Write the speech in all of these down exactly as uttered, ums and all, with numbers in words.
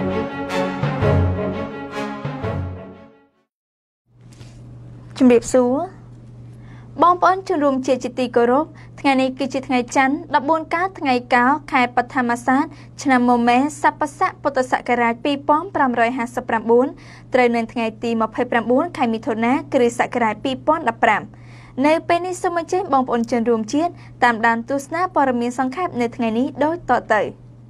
ជំរាបសួរបងប្អូនជនរួមជាជាទីគោរពថ្ងៃនេះគឺជាថ្ងៃច័ន្ទដប់បួនកើតថ្ងៃកោខែបឋមសាទឆ្នាំមមែសប្បស័កពុទ្ធសករាជពីរពាន់ប្រាំរយហាសិបប្រាំបួនត្រូវនៅថ្ងៃទីម្ភៃប្រាំបួនខែមិថុនាគ្រិស្តសករាជពីរពាន់ដប់ប្រាំនៅពេលនេះសូមអញ្ជើញបងប្អូនជនរួមជាតិតាមដានទស្សនាព័ត៌មានសង្ខេបនៅថ្ងៃនេះដូចតទៅ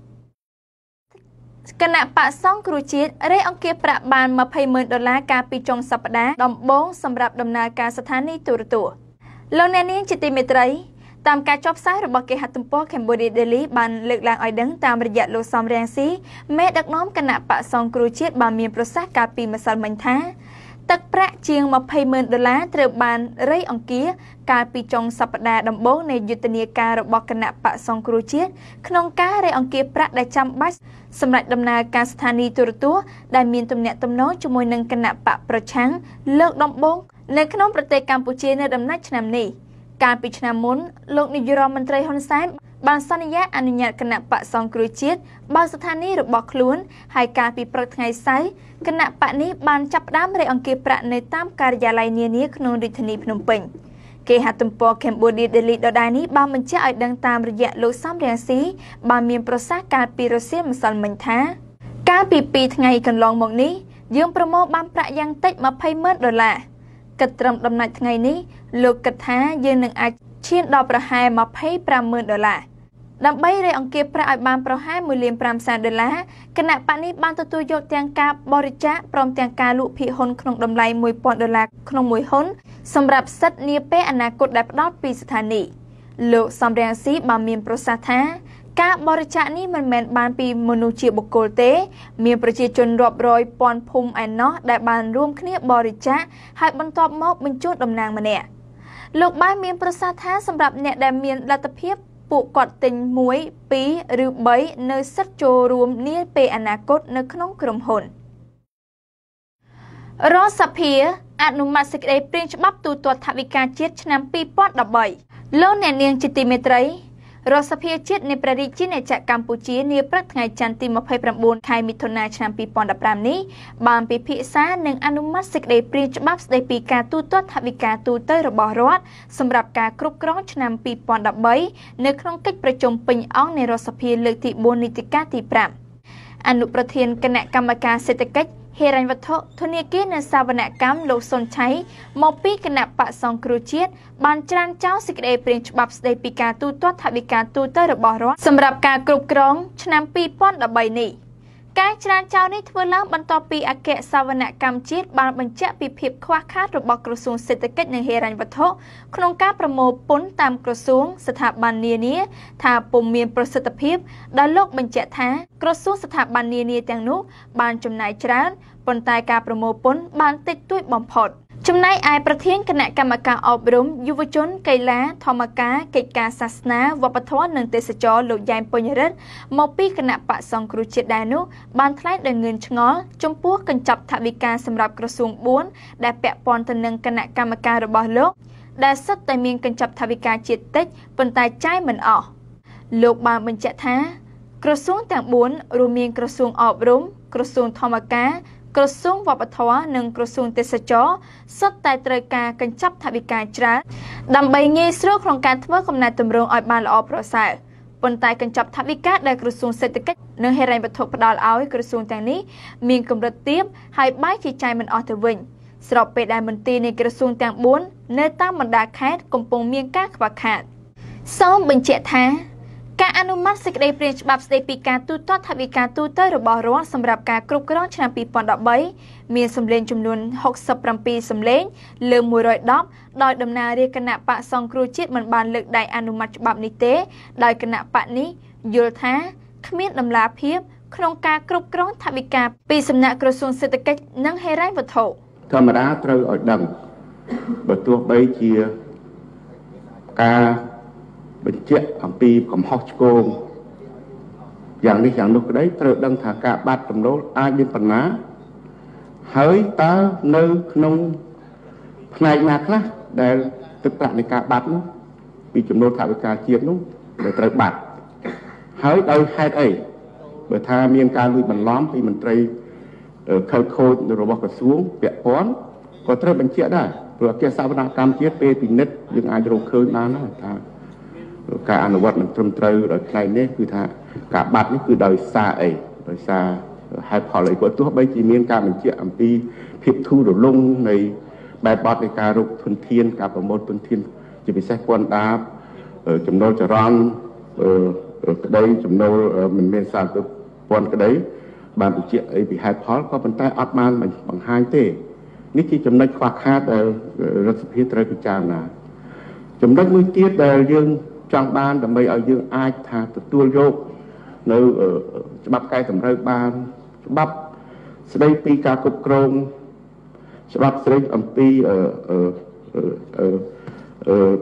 គណៈបកសង្គ្រោះជាតិរេអង្គាសប្រាក់បានម្ភៃម៉ឺនដុល្លារកាលពីចុងសប្តាហ៍ដំបូងសម្រាប់ដំណើរការស្ថានីយទូរទស្សន៍លោកអ្នកនាងជាទីមេត្រីតាមការចុះផ្សាយរបស់គេហទំព័រ Cambodia Daily បានលើកឡើងឲ្យដឹងតាមរយៈលោកសំរាំងស៊ីមេដឹកនាំគណៈបកសង្គ្រោះជាតិបានមានប្រសាសន៍កាលពីម្សិលមិញថាទឹកប្រាក់ជាងម្ភៃម៉ឺនដុល្លារត្រូវបានរៃអង្គាសកាលពីចុងសប្តាហ៍ដំបូងនៃយុទ្ធនាការរបស់គណៈបកសង្គ្រោះជាតិក្នុងការរៃអង្គាសប្រាក់ដែលចាំបាច់សម្រាប់ដំណើរការស្ថានីយទូរទស្សន៍ដែលមានទំនាក់ទំនងជាមួយនឹងគណៈបកប្រឆាំងលើកដំបូងនៅក្នុងប្រទេសកម្ពុជានៅដំណាច់ឆ្នាំនេះកាលពីឆ្នាំមុនលោកនាយរដ្ឋមន្ត្រីហ៊ុនសែនបានសន្យាអនុញ្ញាតគណៈបកសង្គ្រោះជាតិបើកស្ថានីយរបស់ខ្លួនហើយកាលពីព្រឹកថ្ងៃសៅរ៍គណៈបកនេះបានចាប់ផ្ដើមរៃអង្គាសប្រាក់នៅតាមការិយាល័យនានាក្នុងរាជធានីភ្នំពេញគេហទំព័រ Cambodia Daily ដដែលនេះបានបញ្ជាក់ឲ្យដឹងតាមរយៈលោកសំរាំងស៊ីបានមានប្រសាសន៍កាលពីរសៀលម្សិលមិញថាកាលពីពីរថ្ងៃកន្លងមកនេះយើងប្រមូលបានប្រាក់យ៉ាងតិចម្ភៃម៉ឺនដុល្លារគិតត្រឹមដំណាច់ថ្ងៃនេះលោកគិតថាយើងនឹងអាចឈានដល់ប្រហែលម្ភៃប្រាំម៉ឺនដុល្លារដើម្បីរៃអង្គាសប្រាក់ឲ្យបានប្រហែលមួយលានប្រាំសែនដុល្លារគណៈបកនេះបានទទួលយកទាំងការបរិច្ចាគព្រមទាំងការលក់ភាគហ៊ុនក្នុងតម្លៃមួយពាន់ដុល្លារក្នុងមួយហ៊ុនសម្រាប់សិទ្ធិនាពេលអនាគតដែលផ្ដល់ពីស្ថានីយលោកសំរាំងស៊ីបានមានប្រសាសន៍ថាការបរិច្ចាគនេះមិនមែនបានពីមនុស្សជាបុគ្គលទេមានប្រជាជនរាប់រយពាន់ភូមិឯណោះដែលបានរួមគ្នាបរិច្ចាគហើយបន្ទាប់មកបញ្ជូនតំណាងម្នាក់លោកបានមានប្រសាសន៍ថាសម្រាប់អ្នកដែលមានលទ្ធភាពពួកគាត់ទិញមួយពីរឬបីនៅសិទ្ធិចូលរួមនាពេលអនាគតនៅក្នុងក្រុមហ៊ុនរដ្ឋសភាអនុម័តសេចក្តីព្រាងច្បាប់ទូទាត់ថវិកាជាតិឆ្នាំពីរពាន់ដប់បីលោកអ្នកនាងជាទីមេត្រីរដ្ឋសភាជាតិនៃព្រះរាជាណាចក្រកម្ពុជានាព្រឹកថ្ងៃច័ន្ទទីម្ភៃប្រាំបួនខែមិថុនាឆ្នាំពីរពាន់ដប់ប្រាំនេះបានពិភាក្សានិងអនុម័តសេចក្តីព្រាងច្បាប់ស្តីពីការទូទាត់ថវិកាទូទៅរបស់រដ្ឋសម្រាប់ការគ្រប់គ្រងឆ្នាំពីរពាន់ដប់បីនៅក្នុងកិច្ចប្រជុំពេញអង្គនៃរដ្ឋសភាលើកទីបួននីតិកាលទីប្រាំអនុប្រធានគណៈកម្មការសេដ្ឋកិច្ចហិរញ្ញវត្ថុធនាគារនិងសវនកម្មលោកសុនឆៃមកពីគណៈបកសង្គ្រោះជាតិបានច្រានចោលសេចក្តីព្រាងច្បាប់ស្តីពីការទូទាត់ថវិកាទូទៅរបស់រដ្ឋសម្រាប់ការគ្រប់គ្រងឆ្នាំពីរពាន់ដប់បីនេះការច្រានចោលនេះធ្វើឡើងបន្ទាប់ពីអគ្គសវនកម្មជាតិបានបញ្ជាក់ពីភាពខ្វះខាតរបស់ក្រសួងសេដ្ឋកិច្ចនិងហិរញ្ញវត្ថុក្នុងការប្រមូលពន្ធតាមក្រសួងស្ថាប័ននានាថាពុំមានប្រសិទ្ធភាពដោយលោកបញ្ជាក់ថាក្រសួងស្ថាប័ននានាទាំងនោះបានចំណាយច្រើនប៉ុន្តែការប្រមូលពន្ធបានតិចតួចបំផុតចំណែកឯប្រធានគណៈកម្មការអប់រំយុវជនកីឡាធម្មការកិច្ចការសាសនាវប្បធម៌និងទេសចរលោកយ៉ែមពេញរិទ្ធមកពីគណៈបកសង្គ្រោះជាតិដែរនោះបានថ្លែងដោយងឿនឆ្ងល់ចំពោះកញ្ចប់ថវិកាសម្រាប់ក្រសួងបួនដែលពាក់ព័ន្ធទៅនឹងគណៈកម្មការរបស់លោកដែលសុទ្ធតែមានកញ្ចប់ថវិកាជាតិតិចប៉ុន្តែចាយមិនអស់លោកបានបញ្ជាក់ថាក្រសួងទាំងបួនរួមមានក្រសួងអប់រំក្រសួងធម្មការក្រសួងវប្បធម៌និងក្រសួងទេសចរសុទ្ធតែត្រូវការកញ្ចប់ថវិកាច្រើនដើម្បីងាយស្រួលក្នុងការធ្វើកំណែទម្រង់ឲ្យបានល្អប្រសើរប៉ុន្តែកញ្ចប់ថវិកាដែលក្រសួងសេដ្ឋកិច្ចនិងហិរញ្ញវត្ថុផ្ដល់ឲ្យក្រសួងទាំងនេះមានកម្រិតទាបហើយបែរជាចាយមិនអស់ទៅវិញស្របពេលដែលមន្ទីរនៃក្រសួងទាំងបួននៅតាមបណ្ដាខេត្តកំពុងមានការខ្វះខាតសូមបញ្ជាក់ថាការអនុម័តសេចក្តីព្រាងច្បាប់ស្តីពីការទូទាត់ថវិកាទូទៅរបស់រដ្ឋសម្រាប់ការគ្រប់គ្រងឆ្នាំពីរពាន់ដប់បីមានសម្លេងចំនួនហុកសិបប្រាំពីរសម្លេងលើមួយរយដប់ដោយដំណើររាជគណៈបកសង្គ្រោះជាតិមិនបានលើកដៃអនុម័តច្បាប់នេះទេដោយគណៈបកនេះយល់ថាគ្មានដំណាភាពក្នុងការគ្រប់គ្រងថវិកាពីសំណាក់ក្រសួងសេដ្ឋកិច្ចនិងហិរញ្ញវត្ថុធម្មតាត្រូវឲ្យដឹងបើទោះបីជាការបញ្ជាក់អំពីកំហុសឆ្គងយ៉ាងនេះយ៉ាងនោះក្តីត្រូវដឹងថាការបាត់ចំណូលអាចមានបណ្ណាហើយតើនៅក្នុងផ្នែកណាខ្លះដែលទឹកប្រាក់នៃការបាត់នោះពីចំណូលថវិកាជាតិនោះដែលត្រូវបាត់ហើយដោយហេតុអីបើថាមានការលួចបន្លំពីមន្ត្រីខលខូចរបស់ក្រសួងពាក់ព័ន្ធក៏ត្រូវបញ្ជាក់ដែរព្រោះអគ្គសវនកម្មជាតិពេលពិនិត្យយើងអាចរកឃើញបានដែរថាការអនុវត្តមិនត្រឹមត្រូវដោយផ្នែកនេះគឺថាការបាត់នេះគឺដោយសារអីដោយសារហេតុផលអីក៏ទោះបីជាមានការបញ្ជាក់អំពីភាពធូររលុងនៃបែបបទនៃការរកធនធានការប្រមូលធនធានជាពិសេសពន្ធដារចំណូលចរន្តក្តីចំណូលមិនមានសារទៅពន្ធក្តីបានបញ្ជាក់អីពីហេតុផលក៏ប៉ុន្តែអត់បានបង្ហាញទេនេះជាចំណុចខ្វះខាតដែលរដ្ឋសភាត្រូវពិចារណាចំណុចមួយទៀតដែលយើងចង់បានដើម្បីឲ្យយើងអាចថាទទួលយកនៅច្បាប់កែតម្រូវបានច្បាប់ស្តីពីការគ្រប់គ្រងច្បាប់ស្តីអំពីអឺអឺអឺអឺ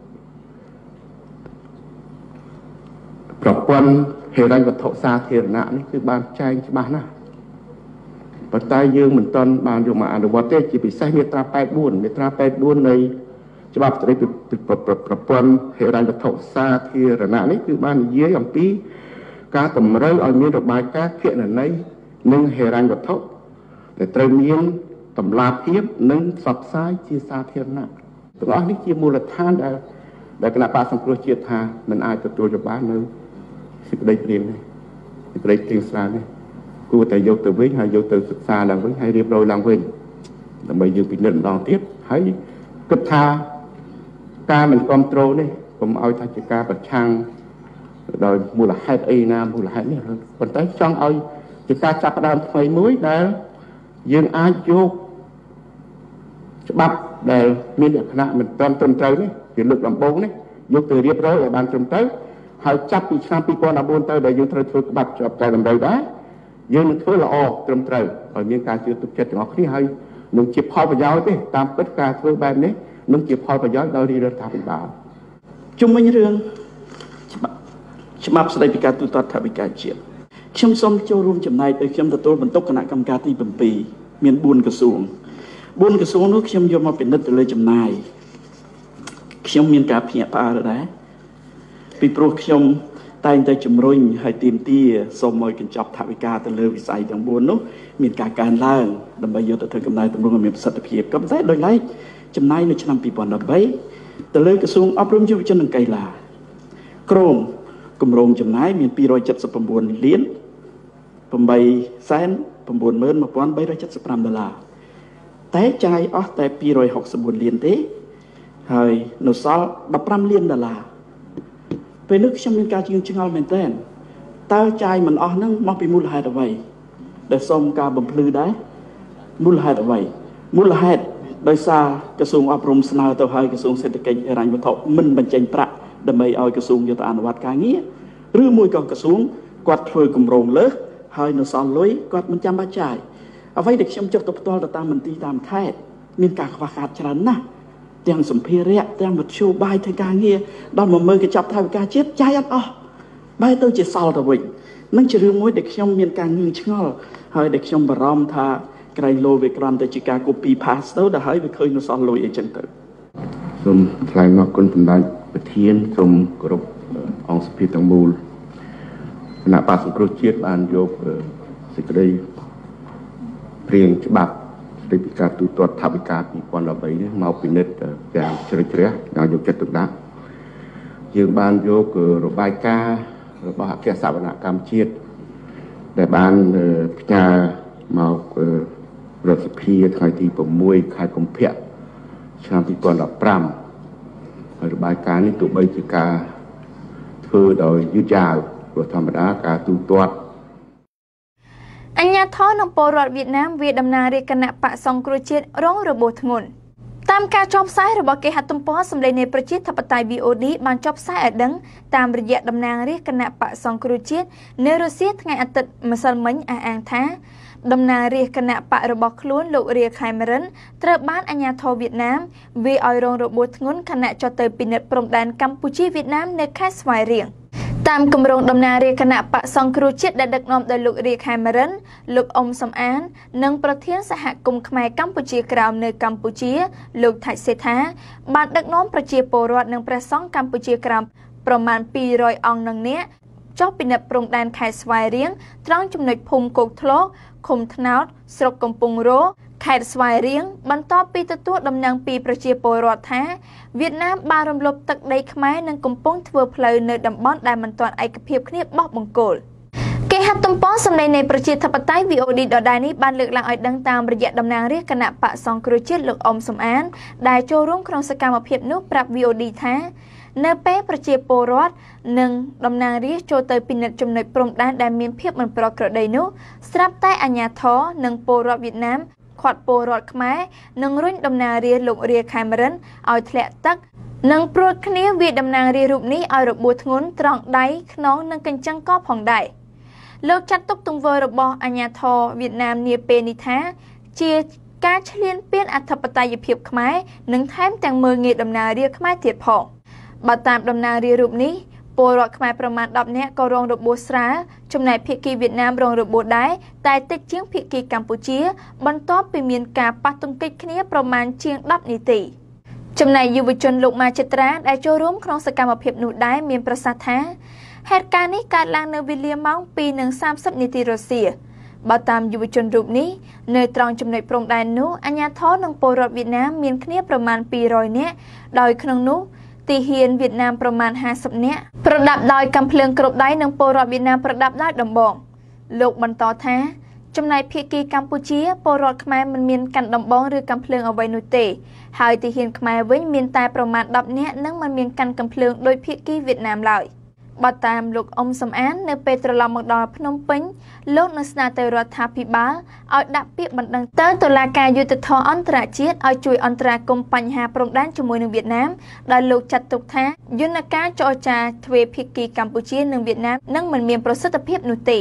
ប្រព័ន្ធហិរញ្ញវត្ថុសាធារណៈនេះគឺបានចែងច្បាស់ណាស់ប៉ុន្តែយើងមិនទាន់បានយកមកអនុវត្តទេជាពិសេសមាត្រាแปดสิบสี่មាត្រាแปดสิบสี่នៃច្បាប់ស្តីពីប្រព័ន្ធហិរញ្ញវត្ថុសាធារណៈនេះគឺបាននិយាយអំពីការតម្រូវឲ្យមានរបាយការណ៍គណនេយ្យនិងហិរញ្ញវត្ថុដែលត្រូវមានតម្លាភាពនិងផ្សព្វផ្សាយជាសាធារណៈទាំងអស់នេះជាមូលដ្ឋានដែលដែលគណៈបកសង្គ្រោះជាតិថាមិនអាចទទួលយកបាននៅសេចក្តីព្រាងនេះសេចក្តីព្រាងស្រាលនេះគួរតែយកទៅវិញហើយយកទៅសិក្សាឡើងវិញហើយរៀបរយឡើងវិញដើម្បីយើងពិនិត្យម្ដងទៀតហើយគិតថាការមិនគ្រប់គ្រងនេះកុំឲ្យថាជាការប្រឆាំងដោយមូលហេតុអីណាមូលហេតុនេះប៉ុន្តែចង់ឲ្យជាការចាប់ផ្ដើមថ្មីមួយដែលយើងអាចយកច្បាប់ដែលមានលក្ខណៈមិនត្រឹមត្រូវនេះជាលើកដំបូងនេះយកទៅរៀបរយឲ្យបានត្រឹមត្រូវហើយចាប់ពីឆ្នាំពីរពាន់ដប់បួនទៅដែលយើងត្រូវធ្វើច្បាប់ជាប់តែតម្រូវដែរយើងនឹងធ្វើល្អត្រឹមត្រូវឲ្យមានការជឿទុកចិត្តទាំងអស់គ្នាហើយនឹងជាផលប្រយោជន៍ទេតាមពិតការធ្វើបែបនេះនឹងជាផលប្រយោជន៍ដល់រដ្ឋាភិបាលជុំវិញរឿងច្បាប់ច្បាប់ស្តីពីការទូទាត់ថវិកាជាតិខ្ញុំសូមចូលរួមចំណែកដោយខ្ញុំទទួលបន្ទុកគណៈកម្មការទីbảyមានបួនក្រសួងបួនក្រសួងនោះខ្ញុំយកមកពិនិត្យទៅលើចំណាយខ្ញុំមានការភ្ញាក់ផ្អើលដែរពីព្រោះខ្ញុំតែងតែជំរុញឲ្យទាមទារសូមឲ្យកញ្ចប់ថវិកាទៅលើវិស័យទាំងបួននោះមានការកើនឡើងដើម្បីយកទៅធ្វើកំណែទម្រង់ឲ្យមានប្រសិទ្ធភាពក៏ប៉ុន្តែដោយឡែកចំណាយនៅឆ្នាំពីរពាន់ដប់បីទៅលើក្រសួងអប់រំយុវជននិងកីឡាក្រមគម្រោងចំណាយមានពីររយ칠십구លានeightសែនchínម៉ឺនmột nghìn ba trăm bảy mươi lămដុល្លារតែចាយអស់តែពីររយហុកសិបបួនលានទេហើយនៅសល់ដប់ប្រាំលានដុល្លារពេលនេះខ្ញុំមានការជឿឆ្ងល់មែនទែនតើចាយមិនអស់ហ្នឹងមកពីមូលហេតុអ្វីដែលសូមការបំភ្លឺដែរមូលហេតុអ្វីមូលហេតុដោយសារក្រសួងអប់រំស្នើទៅឲ្យក្រសួងសេដ្ឋកិច្ចហិរញ្ញវត្ថុមិនបញ្ចេញប្រាក់ដើម្បីឲ្យក្រសួងយកទៅអនុវត្តការងារឬមួយក៏ក្រសួងគាត់ធ្វើគម្រោងលើសហើយនៅសល់លុយគាត់មិនចាំបាច់ចាយអ្វីដែលខ្ញុំចុះទៅផ្ទាល់ទៅតាមមន្ទីរតាមខេត្តមានការខ្វះខាតច្រើនណាស់ទាំងសម្ភារៈទាំងមធ្យោបាយធ្វើការងារដល់មកមើលកញ្ចប់ថវិកាជាតិចាយអត់អស់បែរទៅជាសល់ទៅវិញនឹងជារឿងមួយដែលខ្ញុំមានការងឿងឆ្ងល់ហើយដែលខ្ញុំបារម្ភថាក្រែងលោវាគ្រាន់តែជាការ copy paste ទៅដល់ហើយវាឃើញនៅសល់លុយអីចឹងទៅសូមថ្លែងអរគុណសម្ដេចប្រធានសូមគោរពអង្គសភាទាំងមូលគណៈបកសង្គ្រោះជាតិបានយកសេចក្តីព្រាងច្បាប់ស្តីពីការទូទាត់ថវិកាពីរពាន់ដប់បីនេះមកពិនិត្យយ៉ាងជ្រៅជ្រះយ៉ាងយកចិត្តទុកដាក់យើងបានយករបាយការណ៍របស់អគ្គសវនកម្មជាតិដែលបានផ្ញើមករដ្ឋសភាថ្ងៃទី៦ខែកុម្ភៈឆ្នាំពីរពាន់ដប់ប្រាំហើយរបាយការណ៍នេះទោះបីជាការធ្វើដោយយឺតយ៉ាវព្រោះធម្មតាការទូទាត់អញ្ញាធននិងពលរដ្ឋវៀតណាមវាតំណាងរាជគណៈបកសង្គ្រោះជាតិរងរបួសធ្ងន់តាមការចុះផ្សាយរបស់គេហទំព័រសម្លេងនៃប្រជាធិបតេយ្យ វី អូ ឌី បានចុះផ្សាយឲ្យដឹងតាមរយៈតំណាងរាជគណៈបកសង្គ្រោះជាតិនៅរុស្ស៊ីថ្ងៃអាទិត្យម្សិលមិញអះអាងថាតំណាងរាជគណៈបករបស់ខ្លួនលោករាខេមរិនត្រូវបានអាជ្ញាធរវៀតណាមវាយឲ្យរងរបួសធ្ងន់ខណៈចុះទៅពិនិត្យព្រំដែនកម្ពុជាវៀតណាមនៅខេត្តស្វាយរៀងតាមគម្រោងតំណាងរាជគណៈបកសង្គ្រោះជាតិដែលដឹកនាំដោយលោករាខេមរិនលោកអ៊ុំសំអាននិងប្រធានសហគមន៍ខ្មែរកម្ពុជាក្រោមនៅកម្ពុជាលោកថៃសេដ្ឋាបានដឹកនាំប្រជាពលរដ្ឋនិងព្រះសង្ឃកម្ពុជាក្រោមប្រមាណពីររយអង្គនឹងនាក់ចុះពិនិត្យព្រំដែនខេត្តស្វាយរៀងត្រង់ចំណុចភូមិគោកធ្លកឃុំថ្នោតស្រុកកំពង់រោខេត្តស្វាយរៀងបន្ទាប់ពីទទួលដំណឹងពីប្រជាពលរដ្ឋថាវៀតណាមបានរំលោភទឹកដីខ្មែរនិងកំពុងធ្វើផ្លូវនៅតំបន់ដែលមិនទាន់ឯកភាពគ្នាបោះបង្គោលគេហទំព័រសម្លេងនៃប្រជាធិបតេយ្យ វី អូ ឌី ដដែលនេះបានលើកឡើងឲ្យដឹងតាមរយៈតំណាងរាជគណៈបកសង្គ្រោះជាតិលោកអ៊ុំសំអានដែលចូលរួមក្នុងសកម្មភាពនោះប្រាប់ វី អូ ឌី ថានៅពេលប្រជាពលរដ្ឋនិងតំណាងរាស្ត្រចូលទៅពិនិត្យចំណុចព្រំដែនដែលមានភាពមិនប្រក្រតីនោះស្រាប់តែអាជ្ញាធរនិងពលរដ្ឋវៀតណាមខាត់ពលរដ្ឋខ្មែរនិងរុញតំណាងរាស្ត្រលោករាខេមរិនឲ្យធ្លាក់ទឹកនិងព្រួតគ្នាវាតំណាងរាស្ត្ររូបនេះឲ្យរបួសធ្ងន់ត្រង់ដៃខ្នងនិងកញ្ចឹងកផងដែរលោកចាត់ទុកទង្វើរបស់អាជ្ញាធរវៀតណាមនាពេលនេះថាជាការឈ្លានពានអធិបតេយ្យភាពខ្មែរនិងថែមទាំងមើលងាយតំណាងរាស្ត្រខ្មែរទៀតផងបើតាមតំណាងរាស្ត្ររូបនេះពលរដ្ឋខ្មែរប្រមាណដប់នាក់ក៏រងរបួសស្រាលចំណែកភាគីវៀតណាមរងរបួសដែរតែតិចជាងភាគីកម្ពុជាបន្ទាប់ពីមានការប៉ះទង្គិចគ្នាប្រមាណជាងដប់នាទីចំណែកយុវជនលោកម៉ាចិត្រាដែលចូលរួមក្នុងសកម្មភាពនោះដែរមានប្រសាសន៍ថាហេតុការណ៍នេះកើតឡើងនៅវេលាម៉ោង ពីរនិងសាមសិប នាទីរសៀលបើតាមយុវជនរូបនេះនៅត្រង់ចំណុចព្រំដែននោះអាជ្ញាធរនិងពលរដ្ឋវៀតណាមមានគ្នាប្រមាណពីររយនាក់ដោយក្នុងនោះទីហ៊ានវៀតណាមប្រមាណห้าสิบនាក់ប្រដាប់ដោយកាំភ្លើងគ្រប់ដៃនិងពលរដ្ឋវៀតណាមប្រដាប់ដោយដំបងលោកបន្តថាចំណែកភាគីកម្ពុជាពលរដ្ឋខ្មែរមិនមានកាន់ដំបងឬកាំភ្លើងអ្វីនោះទេហើយទីហ៊ានខ្មែរវិញមានតែប្រមាណដប់នាក់និងមិនមានកាន់កាំភ្លើងដោយភាគីវៀតណាមឡើយបើតាមលោកអ៊ុំសំអាននៅពេលត្រឡប់មកដល់ភ្នំពេញលោកនឹងស្នើទៅរដ្ឋាភិបាលឲ្យដាក់ពាក្យបណ្ដឹងទៅតុលាការយុត្តិធម៌អន្តរជាតិឲ្យជួយអន្តរាគមន៍បញ្ហាព្រំដែនជាមួយនឹងវៀតណាមដោយលោកចាត់ទុកថាយន្តការចរចាទ្វេភាគីកម្ពុជានិងវៀតណាមនឹងមិនមានប្រសិទ្ធភាពនោះទេ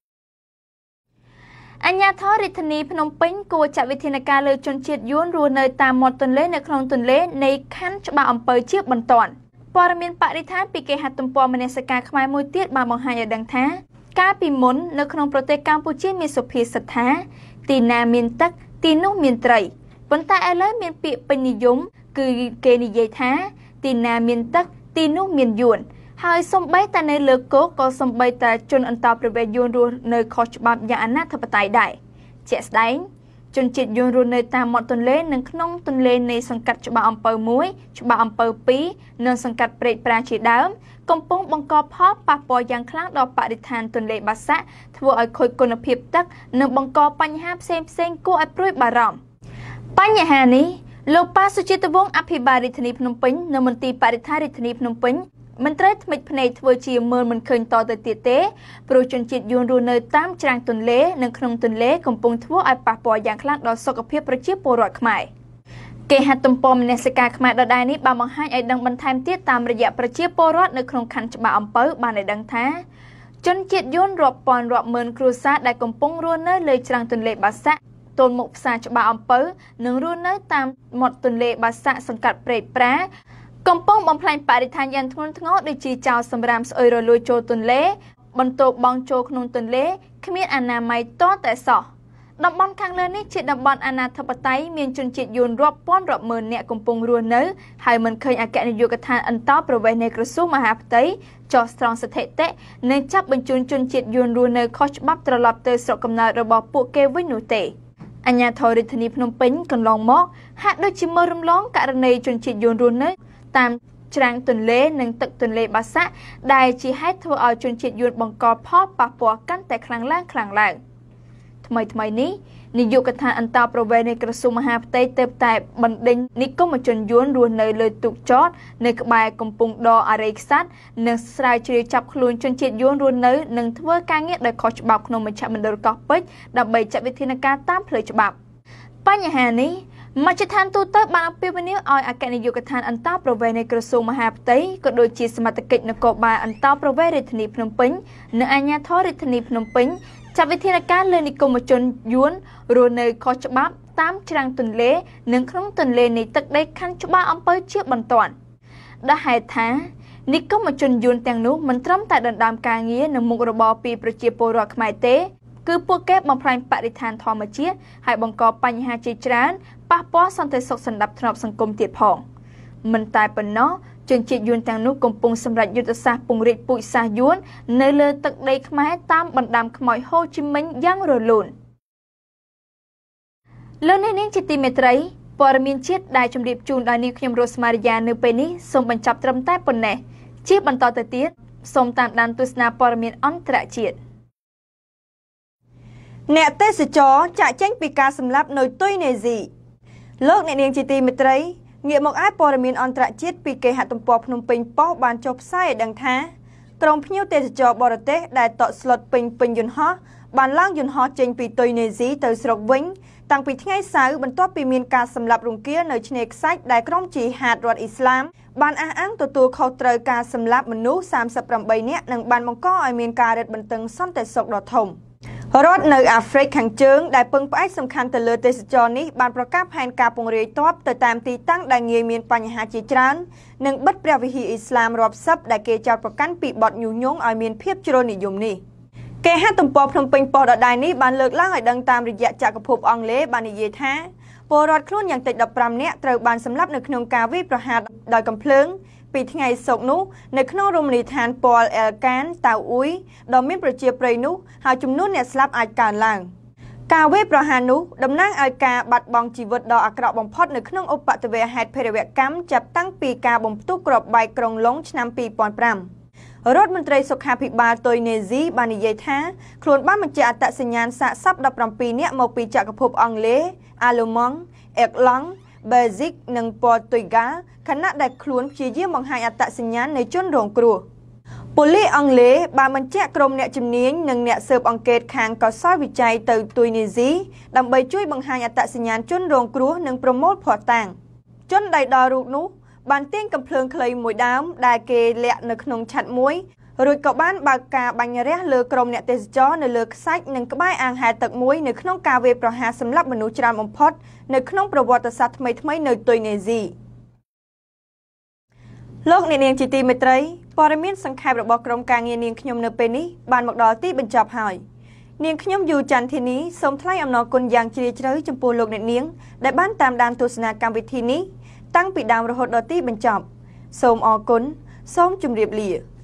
អាជ្ញាធររាជធានីភ្នំពេញគួរចាត់វិធានការលើជនជាតិយួនរស់នៅតាមមាត់ទន្លេនៅក្នុងទន្លេនៃខណ្ឌច្បារអំពៅជាបន្ទាន់ព័ត៌មានបរិស្ថានពីគេហទំព័រមនសិការខ្មែរមួយទៀតបានបង្ហាញឲ្យដឹងថាកាលពីមុននៅក្នុងប្រទេសកម្ពុជាមានសុភាសិតថាទីណាមានទឹកទីនោះមានត្រីប៉ុន្តែឥឡូវមានពាក្យពេញនិយមគឺគេនិយាយថាទីណាមានទឹកទីនោះមានយួនហើយសំបីតែនៅលើគោកក៏សំបីតែជនអន្តោប្រវេសន៍យួនរស់នៅខុសច្បាប់យ៉ាងអនាធិបតេយ្យដែរជាក់ស្ដែងជនជាតិយួនរស់នៅតាមមាត់ទន្លេនិងក្នុងទន្លេនៃសង្កាត់ច្បារអំពៅមួយច្បារអំពៅពីរនិងសង្កាត់ព្រែកប្រាជាដើមកំពុងបង្កផលប៉ះពាល់យ៉ាងខ្លាំងដល់បរិស្ថានទន្លេបាសាក់ធ្វើឲ្យខូចគុណភាពទឹកនិងបង្កបញ្ហាផ្សេងផ្សេងគួរឲ្យព្រួយបារម្ភបញ្ហានេះលោកប៉ាសុជាតិវង្សអភិបាលរាជធានីភ្នំពេញនៅមន្ទីរបរិស្ថានរាជធានីភ្នំពេញមិនត្រូវថ្មិចភ្នែកធ្វើជាមើលមិនឃើញតទៅទៀតទេព្រោះជនជាតិយួនរស់នៅតាមច្រាំងទន្លេនិងក្នុងទន្លេកំពុងធ្វើឲ្យប៉ះពាល់យ៉ាងខ្លាំងដល់សុខភាពប្រជាពលរដ្ឋខ្មែរគេហទំព័រមនសិការខ្មែរដដែលនេះបានបង្ហាញឲ្យដឹងបន្ថែមទៀតតាមរយៈប្រជាពលរដ្ឋនៅក្នុងខណ្ឌច្បារអំពៅបានឲ្យដឹងថាជនជាតិយួនរាប់ពាន់រាប់ម៉ឺនគ្រួសារដែលកំពុងរស់នៅលើច្រាំងទន្លេបាសាក់ទល់មុខផ្សារច្បារអំពៅនិងរស់នៅតាមមាត់ទន្លេបាសាក់សង្កាត់ព្រែកប្រាកំពុងបំផ្លាញបរិស្ថានយ៉ាងធ្ងន់ធ្ងរដូចជាចោលសម្រាមស្អុយរលួយចូលទន្លេបន្ទោបង់ចូលក្នុងទន្លេគ្មានអនាម័យតតែសោះតំបន់ខាងលើនេះជាតំបន់អនាធិបតេយ្យមានជនជាតិយួនរាប់ពាន់រាប់ម៉ឺននាក់កំពុងរស់នៅហើយមិនឃើញអគ្គនាយកដ្ឋានអន្តោប្រវេសន៍នៃក្រសួងមហាផ្ទៃចោះស្រង់ស្ថិតិនិងចាប់បញ្ជូនជនជាតិយួនរស់នៅខុសច្បាប់ត្រឡប់ទៅស្រុកកំណើតរបស់ពួកគេវិញនោះទេអាជ្ញាធររាជធានីភ្នំពេញកន្លងមកហាក់ដូចជាមើលរំលងករណីជនជាតិយួនរស់នៅតាមច្រាំងទន្លេនិងទឹកទន្លេបាសាក់ដែលជាហេតុធ្វើឲ្យជនជាតិយួនបង្កផលប៉ះពាល់កាន់តែខ្លាំងឡើងខ្លាំងឡើងថ្មីថ្មីនេះនាយកដ្ឋានអន្តោប្រវេសន៍នៃក្រសួងមហាផ្ទៃទើបតែបណ្ដេញនិគមជនយួនរស់នៅលើទូកចតនៅក្បែរកំពង់ដរអរិយខ្សាត់និងស្រាវជ្រាវចាប់ខ្លួនជនជាតិយួនរស់នៅនិងធ្វើការងារដោយខុសច្បាប់ក្នុងមជ្ឈមណ្ឌលកោះពេជ្រដើម្បីចាត់វិធានការតាមផ្លូវច្បាប់បញ្ហានេះមជ្ឈដ្ឋានទូតបានអំពាវនាវឲ្យអគ្គនាយកដ្ឋានអន្តោប្រវេសន៍នៃក្រសួងមហាផ្ទៃក៏ដូចជាសមត្ថកិច្ចនគរបាលអន្តោប្រវេសន៍រាជធានីភ្នំពេញនិងអាជ្ញាធររាជធានីភ្នំពេញចាត់វិធានការលើនិគមជនយួនរស់នៅខុសច្បាប់តាមច្រាំងទន្លេនិងក្នុងទន្លេនៃទឹកដីខណ្ឌច្បារអំពៅជាបន្ទាន់ដែលហេតុថានិគមជនយួនទាំងនោះមិនត្រឹមតែដណ្ដើមការងារនិងមុខរបរពីប្រជាពលរដ្ឋខ្មែរទេគឺពួកគេបំផ្លាញបរិស្ថានធម្មជាតិហើយបង្កបញ្ហាជាច្រើនប៉ះពាល់សន្តិសុខសណ្ដាប់ធ្នាប់សង្គមទៀតផងមិនតែប៉ុណ្ណោះជនជាតិយួនទាំងនោះកំពុងសម្រេចយុទ្ធសាស្ត្រពង្រីកពូជសាសន៍យួននៅលើទឹកដីខ្មែរតាមបណ្ដាំខ្មោចហូជីមិញយ៉ាងរលូនលោកអ្នកនាងជាទីមេត្រីព័ត៌មានជាតិដែលជម្រាបជូនដល់នាងខ្ញុំរស់ម៉ារីយ៉ានៅពេលនេះសូមបញ្ចប់ត្រឹមតែប៉ុណ្ណេះជាបន្តទៅទៀតសូមតាមដានទស្សនាព័ត៌មានអន្តរជាតិអ្នកទេសចរចាក់ចែងពីការសម្លាប់នៅទុយនេស៊ីលោកអ្នកនាងជាទីមេត្រីងាកមកឯព័ត៌មានអន្តរជាតិពីគេហទំព័រភ្នំពេញប៉ុស្តិ៍បានចុះផ្សាយឲ្យដឹងថាក្រុមភ្ញៀវទេសចរបរទេសដែលតក់ស្លុតពេញពេញយន្តហោះបានឡើងយន្តហោះចេញពីទុយនេស៊ីទៅស្រុកវិញតាំងពីថ្ងៃសៅរ៍បន្ទាប់ពីមានការសម្លាប់រង្គាលនៅឆ្នេរខ្សាច់ដែលក្រុមជីហាតរដ្ឋអ៊ីស្លាមបានអះអាងទទួលខុសត្រូវការសម្លាប់មនុស្សសាមសិបប្រាំបីនាក់និងបានបង្កឲ្យមានការរឹតបន្តឹងសន្តិសុខដ៏ធំរដ្ឋនៅអាហ្វ្រិកខាងជើងដែលពឹងផ្អែកសំខាន់ទៅលើទេសចរនេះបានប្រកាសផែនការពង្រាយទ័ពទៅតាមទីតាំងដែលងាយមានបញ្ហាជាច្រើននិងបិទព្រះវិហារអ៊ីស្លាមរាប់សិបដែលគេចោទប្រកាន់ពីបទញុះញង់ឲ្យមានភាពជ្រុលនិយមនេះគេហទំព័រភ្នំពេញប៉ុស្តិ៍ដដែលនេះបានលើកឡើងឲ្យដឹងតាមរយៈចក្រភពអង់គ្លេសបាននិយាយថាពលរដ្ឋខ្លួនយ៉ាងតិចដប់ប្រាំនាក់ត្រូវបានសម្លាប់នៅក្នុងការវាយប្រហារដោយកាំភ្លើងពីថ្ងៃសុក្រនោះនៅក្នុងរមណីយដ្ឋានប៉លអែលកានតាវអ៊ុយដ៏មានប្រជាប្រិយនោះហើយចំនួនអ្នកស្លាប់អាចកើនឡើងការវាយប្រហារនោះតំណាងឲ្យការបាត់បង់ជីវិតដ៏អាក្រក់បំផុតនៅក្នុងឧបទ្ទវហេតុភេរវកម្មចាប់តាំងពីការបំផ្ទុះគ្រាប់បែកក្រុងឡុងឆ្នាំពីរពាន់ប្រាំរដ្ឋមន្ត្រីសុខាភិបាលទុយនេស៊ីបាននិយាយថាខ្លួនបានបញ្ជាអត្តសញ្ញាណសាកសពដប់ប្រាំពីរនាក់មកពីចក្រភពអង់គ្លេសអាឡឺម៉ង់អេកឡង់បែលហ្សិកនិងប៉ូទុយហ្គាល់ខណៈដែលខ្លួនព្យាយាមបង្ហាញអត្តសញ្ញាណនៃជនរងគ្រោះប៉ូលីសអង់គ្លេសបានបញ្ជាក់ក្រុមអ្នកជំនាញនិងអ្នកស៊ើបអង្កេតខាងកោសលវិច័យទៅទុយនេស៊ីដើម្បីជួយបង្ហាញអត្តសញ្ញាណជនរងគ្រោះនិងប្រមូលភស្តុតាងជនដែលដល់រូបនោះបានទាញកាំភ្លើងខ្លីមួយដើមដែលគេលាក់នៅក្នុងឆ័ត្រមួយរួចក៏បានបើកការបាញ់រះលើក្រុមអ្នកទេសចរនៅលើខ្សាច់និងក្បែរអាងហែលទឹកមួយនៅក្នុងការវាយប្រហារសម្លាប់មនុស្សច្រើនបំផុតនៅក្នុងប្រវត្តិសាស្ត្រថ្មីៗនៅទុយនេស៊ីលោកអ្នកនាងជាទីមេត្រីព័ត៌មានសង្ខេបរបស់ក្រុមការងារនាងខ្ញុំនៅពេលនេះបានមកដល់ទីបញ្ចប់ហើយនាងខ្ញុំយូច័ន្ទធីនីសូមថ្លែងអំណរគុណយ៉ាងជ្រាលជ្រៅចំពោះលោកអ្នកនាងដែលបានតាមដានទស្សនាកម្មវិធីនេះតាំងពីដើមរហូតដល់ទីបញ្ចប់សូមអរគុណសូមជម្រាបលា